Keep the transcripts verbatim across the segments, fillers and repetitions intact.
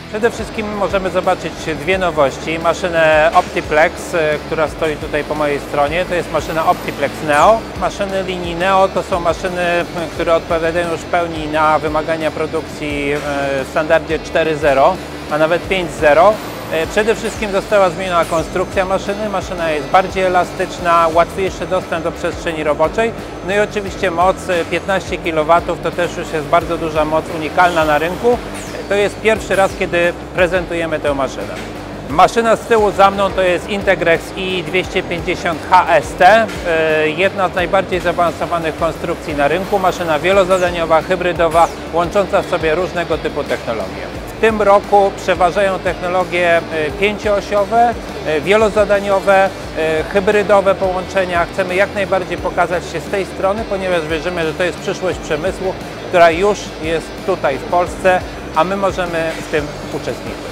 Przede wszystkim możemy zobaczyć dwie nowości. Maszynę Optiplex, która stoi tutaj po mojej stronie, to jest maszyna Optiplex Neo. Maszyny linii Neo to są maszyny, które odpowiadają już w pełni na wymagania produkcji w standardzie cztery zero, a nawet pięć zero. Przede wszystkim została zmieniona konstrukcja maszyny, maszyna jest bardziej elastyczna, łatwiejszy dostęp do przestrzeni roboczej, no i oczywiście moc piętnaście kilowatów to też już jest bardzo duża moc, unikalna na rynku. To jest pierwszy raz, kiedy prezentujemy tę maszynę. Maszyna z tyłu za mną to jest Integrex i dwieście pięćdziesiąt H S T, jedna z najbardziej zaawansowanych konstrukcji na rynku, maszyna wielozadaniowa, hybrydowa, łącząca w sobie różnego typu technologie. W tym roku przeważają technologie pięcioosiowe, wielozadaniowe, hybrydowe połączenia. Chcemy jak najbardziej pokazać się z tej strony, ponieważ wierzymy, że to jest przyszłość przemysłu, która już jest tutaj w Polsce, a my możemy w tym uczestniczyć.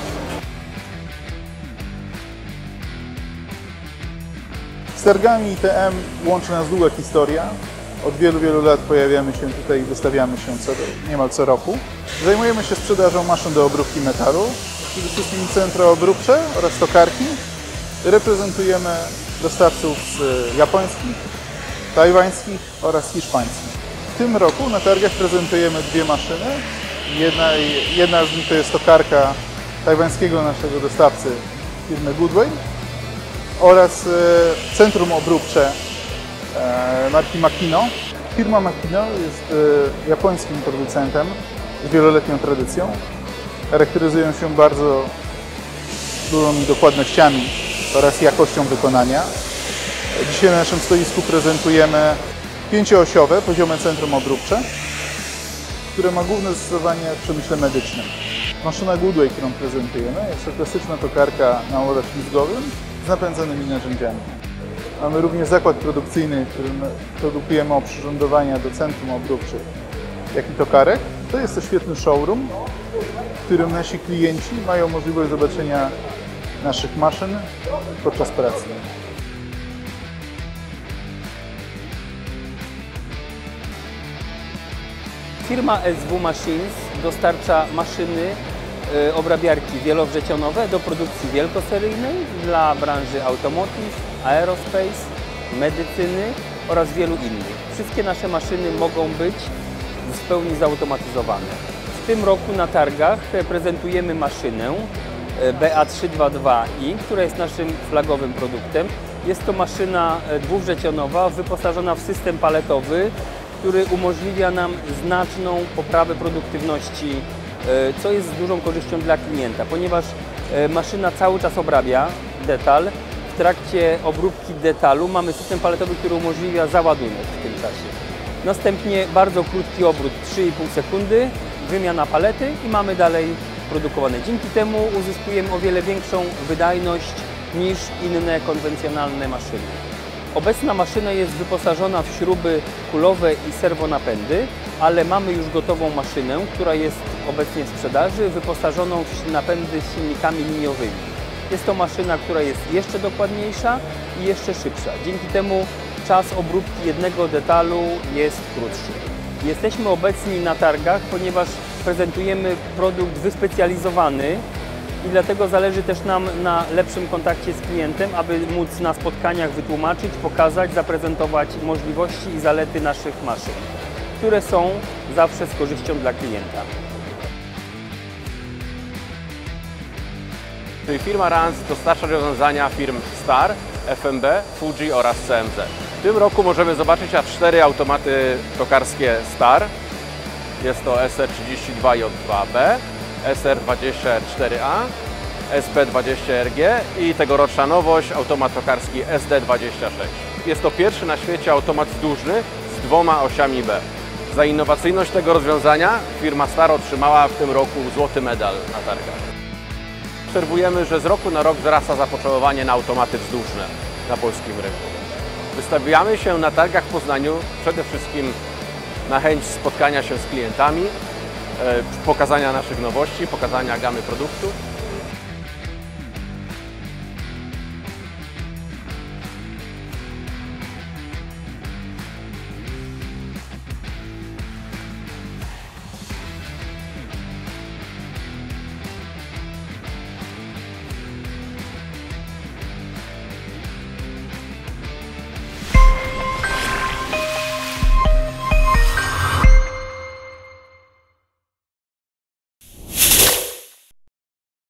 Z targami I T M łączy nas długa historia. Od wielu, wielu lat pojawiamy się tutaj i wystawiamy się co, niemal co roku. Zajmujemy się sprzedażą maszyn do obróbki metalu, przede wszystkim centra obróbcze oraz tokarki. Reprezentujemy dostawców z japońskich, tajwańskich oraz hiszpańskich. W tym roku na targach prezentujemy dwie maszyny. Jedna, jedna z nich to jest tokarka tajwańskiego naszego dostawcy firmy Goodway oraz centrum obróbcze marki Makino. Firma Makino jest japońskim producentem z wieloletnią tradycją. Charakteryzują się bardzo dużymi dokładnościami oraz jakością wykonania. Dzisiaj na naszym stoisku prezentujemy pięcioosiowe poziome centrum obróbcze, które ma główne zastosowanie w przemyśle medycznym. Maszyna Goodway, którą prezentujemy, jest to klasyczna tokarka na łodzie ślizgowym z napędzanymi narzędziami. Mamy również zakład produkcyjny, w którym produkujemy oprzyrządowania do centrum obróbczych, jak i tokarek. To jest to świetny showroom, w którym nasi klienci mają możliwość zobaczenia naszych maszyn podczas pracy. Firma S W Machines dostarcza maszyny obrabiarki wielowrzecionowe do produkcji wielkoseryjnej dla branży automotive, aerospace, medycyny oraz wielu innych. Wszystkie nasze maszyny mogą być w pełni zautomatyzowane. W tym roku na targach prezentujemy maszynę B A trzysta dwadzieścia dwa i, która jest naszym flagowym produktem. Jest to maszyna dwuwrzecionowa wyposażona w system paletowy, który umożliwia nam znaczną poprawę produktywności, co jest z dużą korzyścią dla klienta, ponieważ maszyna cały czas obrabia detal. W trakcie obróbki detalu mamy system paletowy, który umożliwia załadunek w tym czasie. Następnie bardzo krótki obrót, trzy i pół sekundy, wymiana palety i mamy dalej produkowane. Dzięki temu uzyskujemy o wiele większą wydajność niż inne konwencjonalne maszyny. Obecna maszyna jest wyposażona w śruby kulowe i serwonapędy, ale mamy już gotową maszynę, która jest obecnie w sprzedaży, wyposażoną w napędy z silnikami liniowymi. Jest to maszyna, która jest jeszcze dokładniejsza i jeszcze szybsza. Dzięki temu czas obróbki jednego detalu jest krótszy. Jesteśmy obecni na targach, ponieważ prezentujemy produkt wyspecjalizowany i dlatego zależy też nam na lepszym kontakcie z klientem, aby móc na spotkaniach wytłumaczyć, pokazać, zaprezentować możliwości i zalety naszych maszyn, które są zawsze z korzyścią dla klienta. Czyli firma Rans dostarcza rozwiązania firm Star, F M B, Fuji oraz C M Z. W tym roku możemy zobaczyć aż cztery automaty tokarskie Star. Jest to S R trzydzieści dwa J dwa B, S R dwadzieścia R cztery A, S P dwadzieścia R G i tegoroczna nowość, automat tokarski S D dwadzieścia sześć. Jest to pierwszy na świecie automat wzdłużny z dwoma osiami B. Za innowacyjność tego rozwiązania firma Star otrzymała w tym roku złoty medal na targach. Obserwujemy, że z roku na rok wzrasta zapotrzebowanie na automaty wzdłużne na polskim rynku. Wystawiamy się na targach w Poznaniu przede wszystkim na chęć spotkania się z klientami, pokazania naszych nowości, pokazania gamy produktów.